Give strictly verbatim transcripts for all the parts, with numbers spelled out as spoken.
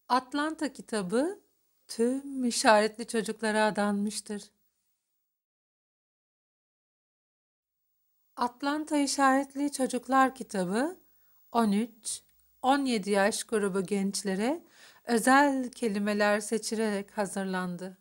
Atlanta kitabı tüm işaretli çocuklara adanmıştır. Atlanta İşaretli Çocuklar kitabı on üç on yedi yaş grubu gençlere özel kelimeler seçilerek hazırlandı.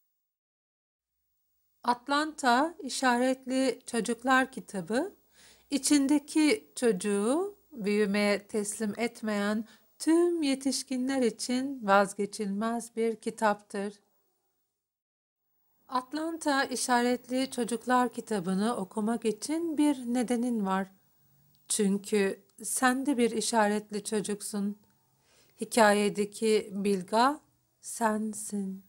Atlanta İşaretli Çocuklar kitabı, içindeki çocuğu büyümeye teslim etmeyen tüm yetişkinler için vazgeçilmez bir kitaptır. Atlanta İşaretli Çocuklar kitabını okumak için bir nedenin var. Çünkü sen de bir işaretli çocuksun. Hikayedeki Bilga sensin.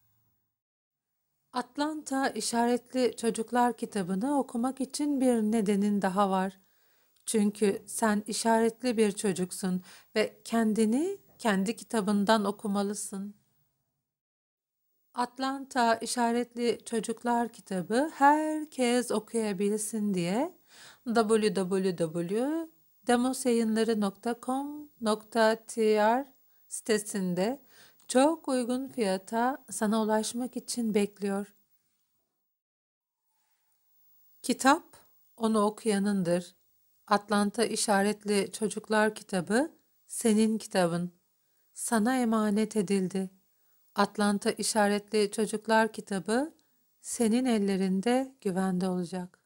Atlanta İşaretli Çocuklar kitabını okumak için bir nedenin daha var. Çünkü sen işaretli bir çocuksun ve kendini kendi kitabından okumalısın. Atlanta İşaretli Çocuklar kitabı herkes okuyabilsin diye double-u double-u double-u nokta demosyayınları nokta com nokta tr sitesinde çok uygun fiyata sana ulaşmak için bekliyor. Kitap onu okuyanındır. Atlanta İşaretli Çocuklar kitabı senin kitabın. Sana emanet edildi. Atlanta İşaretli Çocuklar kitabı senin ellerinde güvende olacak.